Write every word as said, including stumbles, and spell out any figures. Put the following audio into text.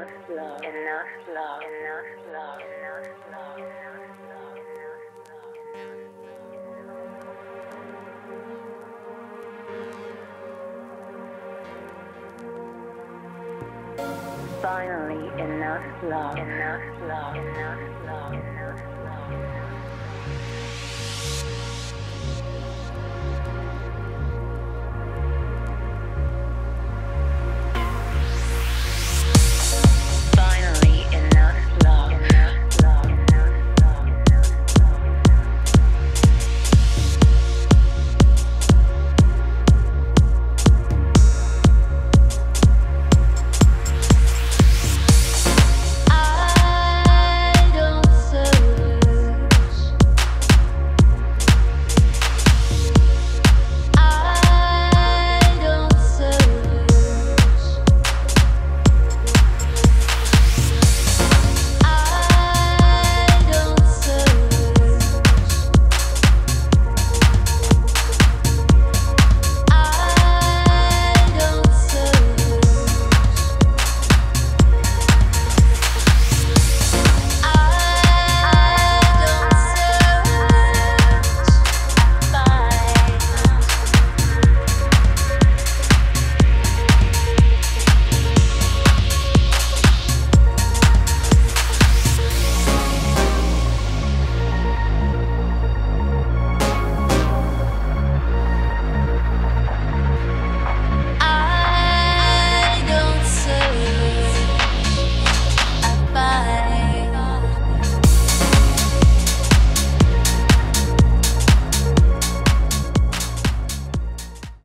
enough love, enough love, enough love, enough love, enough love, enough love. Finally, enough love, enough love, enough love, enough love.